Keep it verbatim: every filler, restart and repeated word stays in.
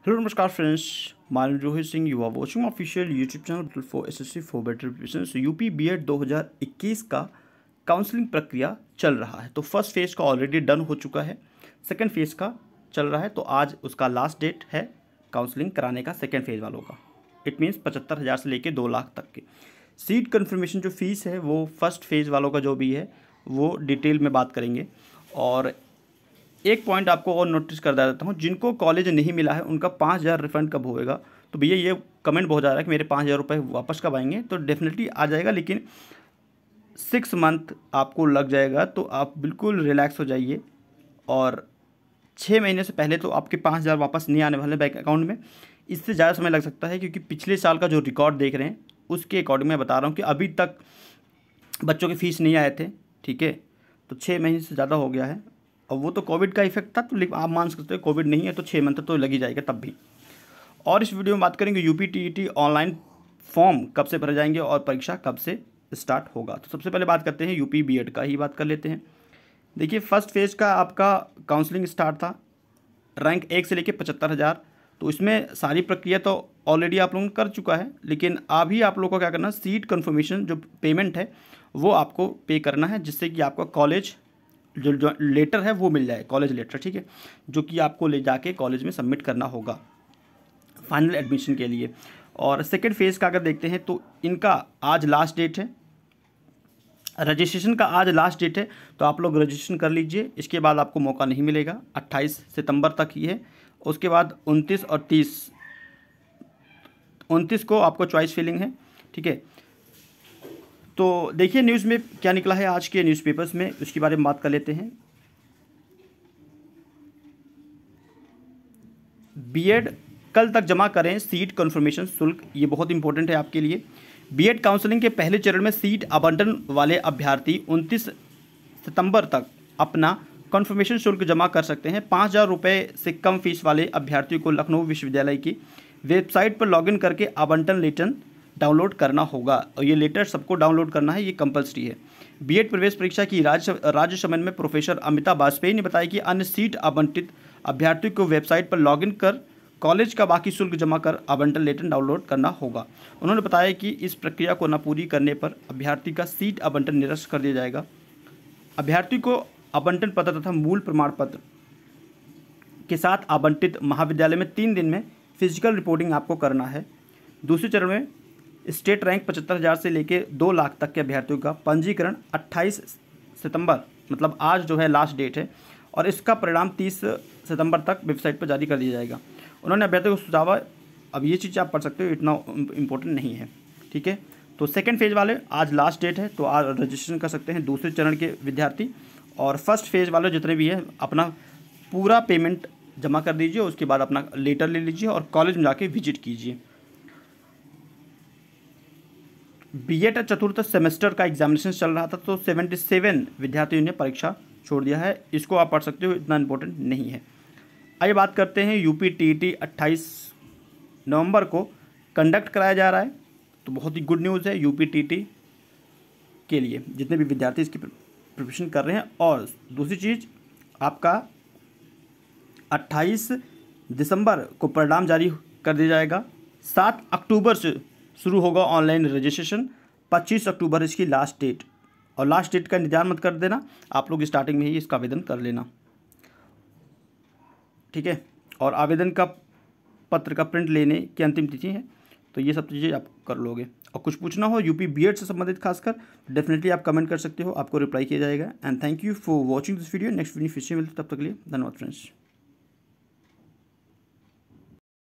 Hello नमस्कार friends, my name Rohit Singh. You are watching official YouTube channel for SSC for better preparation. UP B Ed दो हज़ार इक्कीस का counselling प्रक्रिया चल रहा है। तो फर्स्ट फेज़ का ऑलरेडी डन हो चुका है, सेकंड फेज़ का चल रहा है। तो आज उसका लास्ट डेट है काउंसलिंग कराने का सेकंड फेज़ वालों का। इट मीन्स पचहत्तर हज़ार से लेकर दो लाख तक के। सीट कन्फर्मेशन जो फीस है वो फर्स्ट फेज़ वालों का जो भी है वो डिटेल में बात करेंगे। और एक पॉइंट आपको और नोटिस कर देता हूँ, जिनको कॉलेज नहीं मिला है उनका पाँच हज़ार रिफंड कब होएगा। तो भैया ये कमेंट बहुत आ रहा है कि मेरे पाँच हज़ार रुपये वापस कब आएंगे। तो डेफिनेटली आ जाएगा, लेकिन सिक्स मंथ आपको लग जाएगा। तो आप बिल्कुल रिलैक्स हो जाइए। और छः महीने से पहले तो आपके पाँच हज़ार वापस नहीं आने वाले बैंक अकाउंट में। इससे ज़्यादा समय लग सकता है, क्योंकि पिछले साल का जो रिकॉर्ड देख रहे हैं उसके अकॉर्डिंग मैं बता रहा हूँ कि अभी तक बच्चों के फीस नहीं आए थे। ठीक है, तो छः महीने से ज़्यादा हो गया है। और वो तो कोविड का इफेक्ट था, तो आप मान सकते हो कोविड नहीं है तो छः मंथ तो लग ही जाएगा तब भी। और इस वीडियो में बात करेंगे यूपी टीईटी ऑनलाइन फॉर्म कब से भरे जाएंगे और परीक्षा कब से स्टार्ट होगा। तो सबसे पहले बात करते हैं यूपी बीएड का ही बात कर लेते हैं। देखिए, फर्स्ट फेज़ का आपका काउंसलिंग स्टार्ट था रैंक एक से लेकर पचहत्तर हज़ार। तो इसमें सारी प्रक्रिया तो ऑलरेडी आप लोगों ने कर चुका है, लेकिन अभी आप लोगों को क्या करना है, सीट कन्फर्मेशन जो पेमेंट है वो आपको पे करना है, जिससे कि आपका कॉलेज जो जो लेटर है वो मिल जाए, कॉलेज लेटर। ठीक है, जो कि आपको ले जाके कॉलेज में सबमिट करना होगा फाइनल एडमिशन के लिए। और सेकेंड फेज़ का अगर देखते हैं तो इनका आज लास्ट डेट है, रजिस्ट्रेशन का आज लास्ट डेट है। तो आप लोग रजिस्ट्रेशन कर लीजिए, इसके बाद आपको मौका नहीं मिलेगा। अट्ठाईस सितंबर तक ही है। उसके बाद उनतीस और तीस उनतीस को आपको चॉइस फिलिंग है। ठीक है, तो देखिए न्यूज़ में क्या निकला है आज के न्यूज़पेपर्स में, उसके बारे में बात कर लेते हैं। बीएड कल तक जमा करें सीट कन्फर्मेशन शुल्क, ये बहुत इंपॉर्टेंट है आपके लिए। बीएड काउंसलिंग के पहले चरण में सीट आवंटन वाले अभ्यर्थी उनतीस सितंबर तक अपना कन्फर्मेशन शुल्क जमा कर सकते हैं। पाँच हज़ार रुपये से कम फीस वाले अभ्यर्थियों को लखनऊ विश्वविद्यालय की वेबसाइट पर लॉगिन करके आवंटन लेटर डाउनलोड करना होगा। और ये लेटर सबको डाउनलोड करना है, ये कंपलसरी है। बीएड प्रवेश परीक्षा की राज्य राज्य समन्वय में प्रोफेसर अमिता वाजपेयी ने बताया कि अन्य सीट आवंटित अभ्यर्थियों को वेबसाइट पर लॉगिन कर कॉलेज का बाकी शुल्क जमा कर आवंटन लेटर डाउनलोड करना होगा। उन्होंने बताया कि इस प्रक्रिया को न पूरी करने पर अभ्यर्थी का सीट आवंटन निरस्त कर दिया जाएगा। अभ्यर्थी को आवंटन पत्र तथा मूल प्रमाण पत्र के साथ आवंटित महाविद्यालय में तीन दिन में फिजिकल रिपोर्टिंग आपको करना है। दूसरे चरण में स्टेट रैंक पचहत्तर हज़ार से लेकर दो लाख तक के अभ्यर्थियों का पंजीकरण अट्ठाईस सितंबर, मतलब आज जो है लास्ट डेट है, और इसका परिणाम तीस सितंबर तक वेबसाइट पर जारी कर दिया जाएगा। उन्होंने अभ्यर्थियों को सुझाव, अब ये चीज़ आप पढ़ सकते हो, इतना इम्पोर्टेंट नहीं है। ठीक है, तो सेकेंड फेज़ वाले आज लास्ट डेट है, तो आज रजिस्ट्रेशन कर सकते हैं दूसरे चरण के विद्यार्थी। और फर्स्ट फेज़ वाले जितने भी हैं अपना पूरा पेमेंट जमा कर दीजिए, उसके बाद अपना लेटर ले लीजिए और कॉलेज में जाके विजिट कीजिए। बीएड चतुर्थ सेमेस्टर का एग्जामिनेशन चल रहा था, तो सतहत्तर विद्यार्थियों ने परीक्षा छोड़ दिया है। इसको आप पढ़ सकते हो, इतना इम्पोर्टेंट नहीं है। आइए बात करते हैं यूपी टीईटी अट्ठाईस नवंबर को कंडक्ट कराया जा रहा है। तो बहुत ही गुड न्यूज़ है यूपी टीईटी के लिए, जितने भी विद्यार्थी इसकी प्रिपरेशन कर रहे हैं। और दूसरी चीज़, आपका अट्ठाईस दिसंबर को परिणाम जारी कर दिया जाएगा। सात अक्टूबर से शुरू होगा ऑनलाइन रजिस्ट्रेशन, पच्चीस अक्टूबर इसकी लास्ट डेट। और लास्ट डेट का इंतजार मत कर देना, आप लोग स्टार्टिंग में ही इसका आवेदन कर लेना। ठीक है, और आवेदन का पत्र का प्रिंट लेने की अंतिम तिथि है। तो ये सब चीज़ें आप कर लोगे। और कुछ पूछना हो यूपी बीएड से संबंधित खासकर, डेफिनेटली आप कमेंट कर सकते हो, आपको रिप्लाई किया जाएगा। And thank you for watching this video. Next video फिर से मिलते, तब तक के लिए धन्यवाद फ्रेंड्स।